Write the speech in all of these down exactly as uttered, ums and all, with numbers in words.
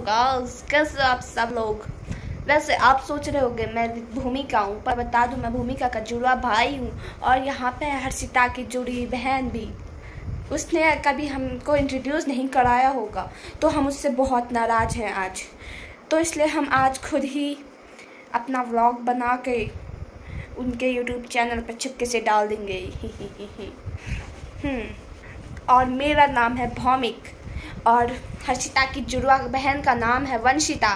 Guys, कैसे आप सब लोग। वैसे आप सोच रहे होंगे मैं भूमिका हूँ, पर बता दूँ मैं भूमिका का जुड़वा भाई हूँ। और यहाँ पे हर्षिता की जुड़ी बहन भी। उसने कभी हमको इंट्रोड्यूस नहीं कराया होगा, तो हम उससे बहुत नाराज़ हैं आज। तो इसलिए हम आज खुद ही अपना व्लॉग बना के उनके यूट्यूब चैनल पर चुपके से डाल देंगे। हम्म और मेरा नाम है भौमिक और हर्षिता की जुड़वा बहन का नाम है वंशिता।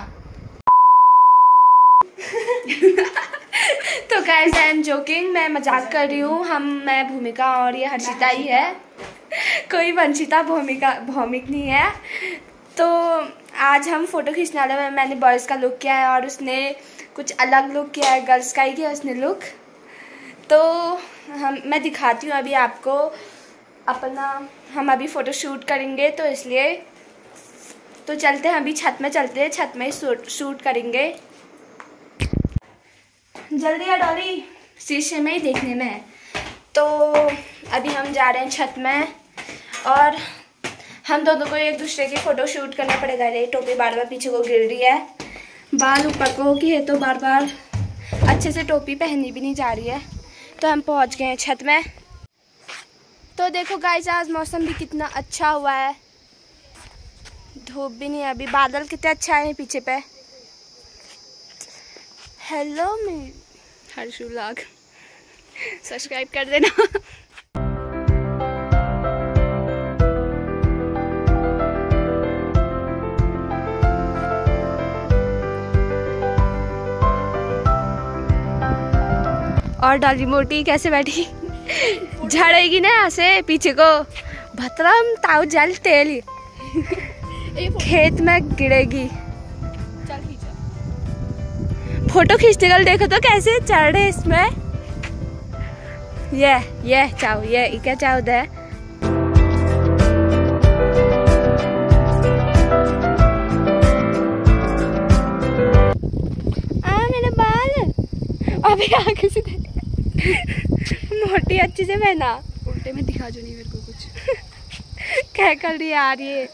तो गाइस आई एम जोकिंग, मैं मजाक कर रही हूँ। हम मैं भूमिका और ये हर्षिता ही है, कोई वंशिता भूमिका भौमिक नहीं है। तो आज हम फ़ोटो खींचने वाले हैं। मैंने बॉयज़ का लुक किया है और उसने कुछ अलग लुक किया है, गर्ल्स का ही किया उसने लुक। तो हम मैं दिखाती हूँ अभी आपको अपना। हम अभी फ़ोटो शूट करेंगे, तो इसलिए तो चलते हैं अभी छत में, चलते हैं छत में शूट शूट करेंगे। जल्दी आ डॉली, शीशे में ही देखने में है। तो अभी हम जा रहे हैं छत में और हम दोनों को एक दूसरे की फ़ोटो शूट करना पड़ेगा। ये टोपी बार बार पीछे को गिर रही है, बाल ऊपर को की है तो बार बार अच्छे से टोपी पहनी भी नहीं जा रही है। तो हम पहुंच गए हैं छत में। तो देखो गाइस, आज मौसम भी कितना अच्छा हुआ है, धूप भी नहीं है अभी, बादल कितने अच्छा है पीछे पे। हेलो मैं हर्षु व्लॉग, सब्सक्राइब कर देना। और डाली मोटी कैसे बैठी, झड़ेगी ना ऐसे पीछे को, भतरम ताऊ जल तेल खेत में गिरेगी। चल खींचो फोटो खींचते कल, देखो तो कैसे चढ़ रहे इसमें। ये ये चाव ये क्या चाव दे। आ मेरे बाल अभी आगे से मोटी अच्छे से पहना, उल्टे में दिखा जो नहीं मेरे को कुछ। क्या कर रही है यार ये।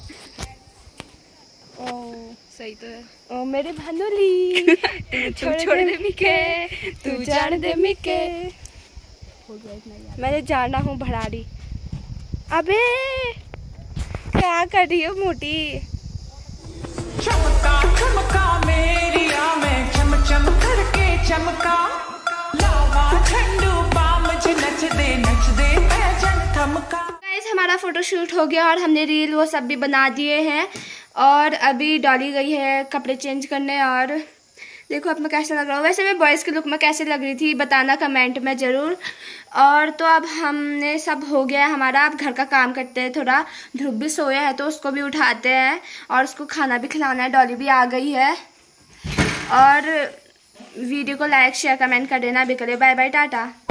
ओ सही तो है। ओ मेरे भानुली तू छोड़ छोड़ दे मिके, तू जान दे मिके। मैंने जाना हूँ भड़ारी। अबे क्या कर रही हो मोटी। चमका चमका मेरी आँखें चम चम करके चमका, लावा झंडू बाम ज नच दे नच दे पैजन थमका। गाइस हमारा फोटो शूट हो गया और हमने रील वो सब भी बना दिए हैं। और अभी डॉली गई है कपड़े चेंज करने। और देखो अब मैं कैसा लग रहा हूँ। वैसे मैं बॉयज़ के लुक में कैसे लग रही थी बताना कमेंट में ज़रूर। और तो अब हमने सब हो गया हमारा, अब घर का काम करते हैं थोड़ा। ध्रुव भी सोया है तो उसको भी उठाते हैं और उसको खाना भी खिलाना है। डॉली भी आ गई है। और वीडियो को लाइक शेयर कमेंट कर देना भी करे। Bye bye Tata.